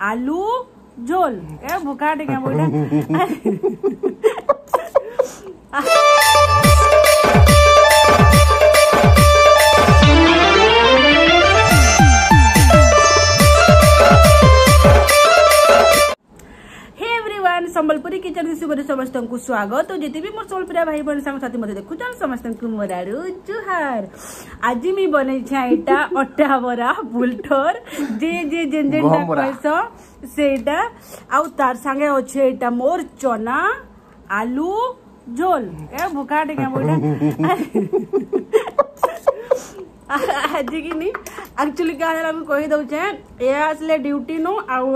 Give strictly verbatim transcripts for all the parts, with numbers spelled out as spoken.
आलू झोल ए भूखा टिका बोला संबलपुरी किचन रे समस्त को स्वागत तो जिते भी मोर संबलपुरिया भाई बहन संग साथी मते देखु चल समस्त को मोरारू जुहार। आज मी बनै छै एटा अट्टा बरा बुलठोर जे जे जेन जेन पैसा सेटा आउ तार संगे अछि एटा मोर चना आलू झोल ए भूखा टिका बोला आज की नहीं एक्चुअली क्या है हम कहि दउ छै ए आसले ड्यूटी नो आउ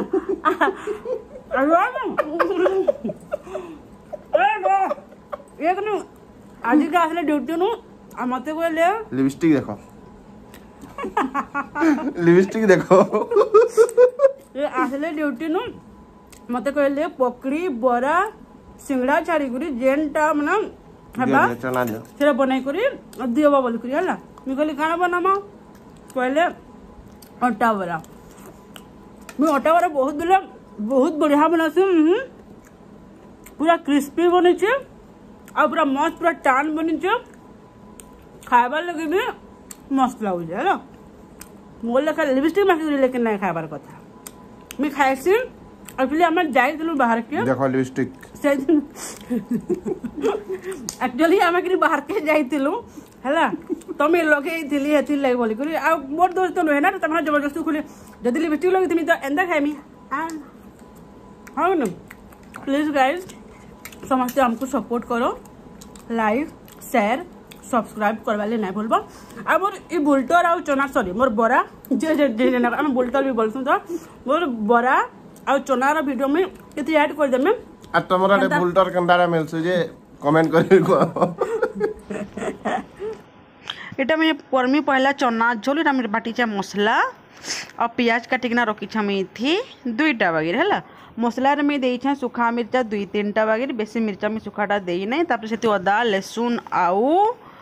एक नु आज का आसले ड्यूटी नु मते कहले लिपस्टिक देखो लिपस्टिक देखो ये आसले ड्यूटी नु मते कहले पकड़ी बरा सिंगड़ा छाड़ी गुरी जेनटा मना हबा चना दे सेरा बनाई करी दियबा बोल करी हला मी कहली खाना बनामा कहले अट्टा बरा मैं अट्टा बरा बहुत दिले बहुत बढ़िया बनासी पूरा क्रिस्पी बनी आ पूरा मस्त पूरा टान बनी खाबार लगे भी मस्त लगुच है मोर लेखा लिपस्टिक माखी लेकिन नहीं खाबार कथा मैं खाइसी एक्चुअली आम जाइलु बाहर के देखो लिपस्टिक से एक्चुअली आम कि बाहर के जाइलु है तमें लगे हेती लगे बोल कर आ मोर दोस्त तो नुहे ना तुम जबरदस्ती खुली जदि लिपस्टिक लगी तो एंदा खाइमी हाँ हाँ ना प्लीज गाइज समस्ते हमको सपोर्ट करो लाइक शेयर सब्सक्राइब करवा नहीं भूल आ मोर ये बुलटर आउ चना सॉरी मोर बरा जे जे जे आम बुलटर भी बोलसु तो मोर बरा आउ चनार वीडियो में केते ऐड कर देमे आ तमरा रे बुलटर कंडारा मिलसु जे कमेंट कर को एटा में परमी पहला चना झोल एटा में बाटी चा मसला और प्याज काटिकना रखी छे दुईटा बगैर है मसला में दे सुखा मिर्चा दुई तीन टा बगैर बेसी मिर्चा में सुखाटा देना तापर से अदा लहसुन आउ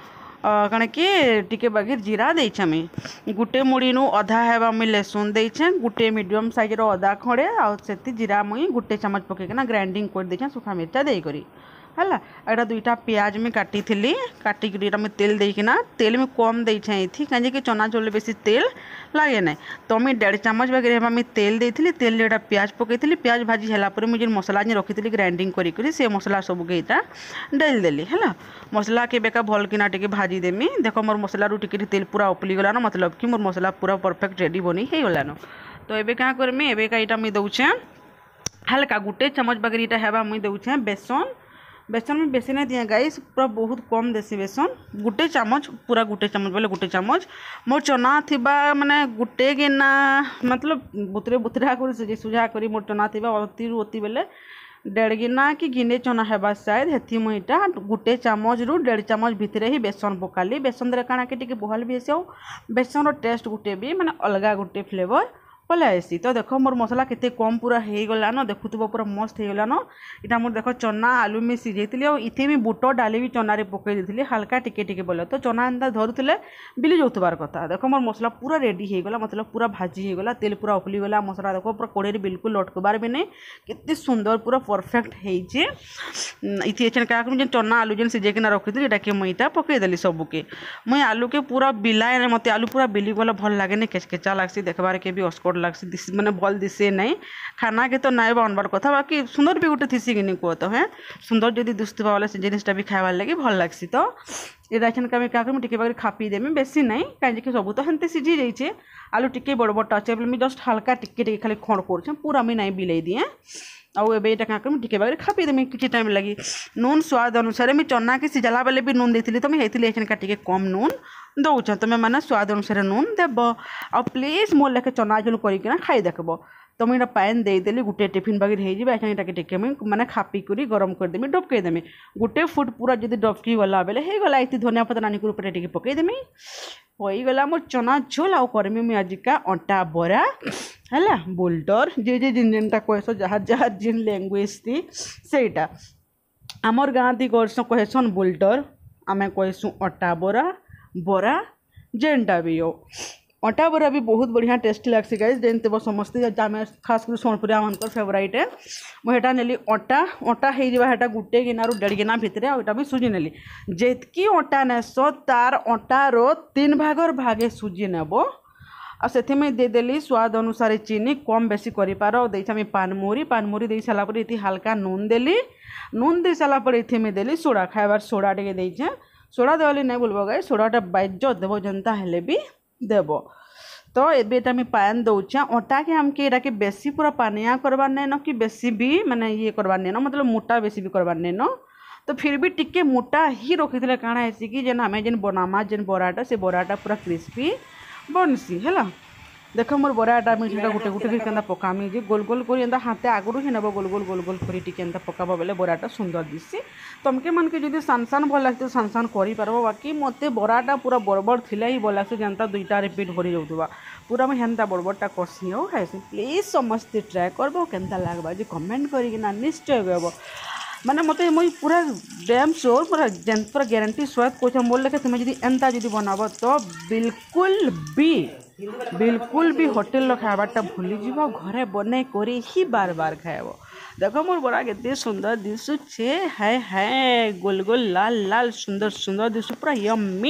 कण कि टिके बगैर जीरा देमी गुटे मुड़ी नु अधा है मुई लहसुन देछे गुटे मीडियम साइज रो अदा खड़े आती जीरा मुई गुटे चम्मच पकईना ग्राइंडिंग कर देछे सुखा मिर्चा देकरी है एटा दुईटा प्याज में काटी थी काटिक तेल देना तेल में कम देछे कहीं कि चना झोल बेसी तेल लगे ना तो मुझे डेढ़ चामच वगैरह में तेल देती तेल एटा प्याज पकई प्याज भाजी है मुझे मसला रखी थी ग्राइंडिंग करी से मसला सब के डाल देली है मसला के बेका भल किना टे भाजी देमी देख मोर मसला रू टिके तेल पूरा उपली गलान मतलब कि मोर मसला पूरा परफेक्ट रेडी बनी हो गलान तो एबे क्या करमी एबे का इटा मुई दउछे हल्का गुटे चम्मच वगैरह इटा हेबा मुई दउछे बेसन बेसन में बेसी नहीं दिए गाइस पूरा बहुत कम देसी बेसन गुटे चामच पूरा गुटे चामच बोले गुटे चामच मोर चना थिबा माने गुटे गिना मतलब बुतरे बुतरा कर सुझा सुझा करी मोर चना थिबा अति अति बेले डेढ़ गिना कि गिने चना हेबा शायद हेथि मुईटा गुटे चामच रु डेढ़ चामच भितरे ही बेसन पकाली बेसन दरे काना के टिके बहल भी आसी बेसन रो टेस्ट गुटे भी माने अलगा गुटे फ्लेवर पलै आसी तो देख मोर मसला केते कम पूरा हो गलान देखुब पूरा मस्त हो गलान इटा मोर देख चना आलू में सीझे इथे भी बुट डाली भी चना पकई देती हल्का टिके टिके बोले तो चना एंता धरुले बिली जाऊबार कथा देख मोर मसला पूरा रेडी हो गला मतलब पूरा भाजी हो गला तेल पूरा उपली गला मसला देख पूरा कड़े बिल्कुल लटकबार भी नहीं केते सुंदर पूरा परफेक्ट होइए इथे क्या चना आलू जेन सीझेकिना रखी थी इटा के मुईटा पकईदेली सबके मुई आलू के पूरा बिलाए मत आलू पूरा बिली गला भल लगे केचकेचा लगसी देखबार के भी अस्कट लगसी मैंने भल दिशे नहीं खाना के तो नाई बनबार कथा बाकी सुंदर भी गोटे थीसी कि कह तो है सुंदर जदि दुस्थिबा वाला से जिनिसटा भी खाइबार लगे भल लगसी तो ये का क्या करें टिके खापी देमी बेसी नहीं कहीं सब तो हेंते सीझी जाइए आलू टिके बड़ बड़ अच्छे मुझे जस्ट हल्का टिके टिके खाली खड़ कर पूरा मुझे नहीं बिलाई दिए आउ ए क्या करें टिके बारे खापी देमी किसी टाइम लगी नून स्वाद अनुसार मुझे चना के सिझला बेले भी नून देती तो मुझे टिके कम नून दौच तुम्हें मैंने स्वाद अनुसार नून देव आ प्लीज मोर लेखे चना झोल करना खाई देखब तो मुझे पैन देदेली गोटे टिफिन बगैर हो टिके मैंने खापी कर गरम करदेमी डबकईदेमी गोटे फुट पूरा जब डबकी गला बेले हो गला ये धनिया पत्ता नानी ऊपर टिके पकईदेमी हो गला मोर चना झोल आउ करमी मुझे आजिका अटा बरा है बुलटर जे जे जिन जिनटा कहस जहाँ जहाँ जिन लैंग्वेज थी सेटा आमर गाँ दी करस कहसन बुलटर आम कहसु अटा बरा बरा जेनटा भी हो अटा बरा भी बहुत बढ़िया टेस्टी लगसी गाइस जानते बो समस्ते आम खास कर सोनपुरिया मानकर फेवराइट है मुझे नेली अटा अटा होटा गोटे गिनारू डेढ़ गिना भितर आटा भी सुजी नेली जेतकी अटा नेस तार अटार तीन भागर भागे सुजी नेब आ से देदेली स्वाद अनुसार चीनी कम बेसी कर पानमुरी पानमुरी दे सारापर ये हल्का नून देली नून दे सारापर ये देली सोडा खाइबार सोडा टे देचे सोडा देवाली नहीं बोलबो गाय सोडाटा बाज्य देव जनता हेले भी देव तो एटा पान दौचे अटा के आमके एटा के बेसी पूरा पानिया करवार नहीं न कि बेसी भी माने ये करवार नहीं न मतलब मोटा बेसी भी करवार नहीं न तो फिर भी टिके मोटा ही रखी थे काଣା है कि जेन आम जेन बनामा जेन बराटा से बराटा पूरा क्रिस्पी बनसी है देख मोर बराटा मुझे गोटे गोटे के पकामी जे गोल गोल कर हाथे आगुरी ही नब गोल गोल गोल गोल कर टिके पकाब बेले बराटा सुंदर दिसी तमके मन के जब सान सान भल लगे सान सान कर बाकी मत बराटा पूरा बड़बड़ थी ही भल लगे जनता दुईटा रिपीट भरी जाऊा पूरा मुझे हेन्ता बड़बड़टा कसी हो खाइसी प्लीज समस्ते ट्राए करब केन्ता लगवा जे कमेंट करना निश्चय कहब माने मत मुझे पूरा डैम श्योर पूरा जेन पूरा ग्यारंटी स्वाद कह मोर लेखे तुम्हें जब एंता जब बनाब तो बिल्कुल भी बिल्कुल भी होटेल खाबाटा भूलीज घरे बन कर ही बार बार खाएब देख मोर बड़ा के सुंदर दिशुचे हाय हाय गोल गोल लाल लाल सुंदर सुंदर दिशु पूरा यम्मी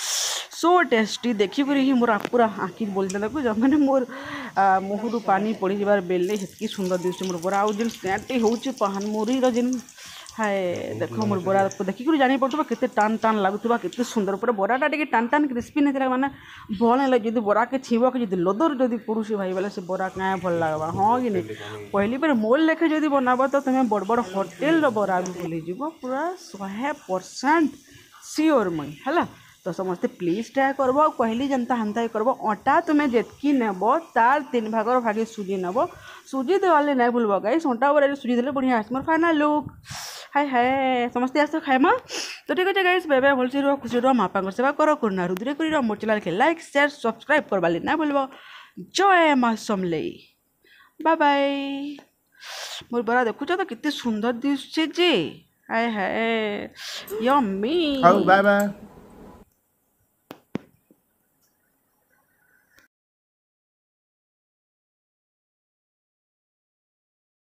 सो टेस्टी देखिक ही मोर पूरा आँखि बोलते देखो मैंने मोर मुहर पानी पड़ जाबार बेले हेतकी सुंदर दिशु मोर बड़ा आउ जेन स्नैटी होची पानमुरी जेन हाय देख मोर बरा देखिक जानी पड़ो के टान टान लगुवा के सुंदर पूरा बराटा टे टान टान क्रिस्पी नहीं मैंने भल है जब बरा के छीब के जो लदर जब पड़ुसी भाई बोले से बरा क्या भल लगवा हाँ कि नहीं पहली बार मोल लेखे जब बनाब तो तुम्हें बड़ बड़ होटेल बरा भी भूलीज पूरा शहे परसेंट सियोर मुई है तो समस्ते प्लीज ट्राए करब कहली जनता हंता करब अटा तुम्हें जेतकी नेब तार तीन भागर भागे सुजी नेब सुजी देवाले नहीं भूलब गाइस अटा बरा सुजी देले बढ़िया मोर फाइनल लुक हाय हाय समस्ते आस खाइमा तो ठीक है गाइस बाय बाय भलसे रह खुशी रह मापा सेवा कर करुणा रुद्रे कर मोर चैनल के लाइक शेयर सब्सक्राइब करवा ना भूलब जय माँ समले बाय बाय मोर बरा देखुच तो कितने सुंदर दिशे जे hi hi yummy bye bye.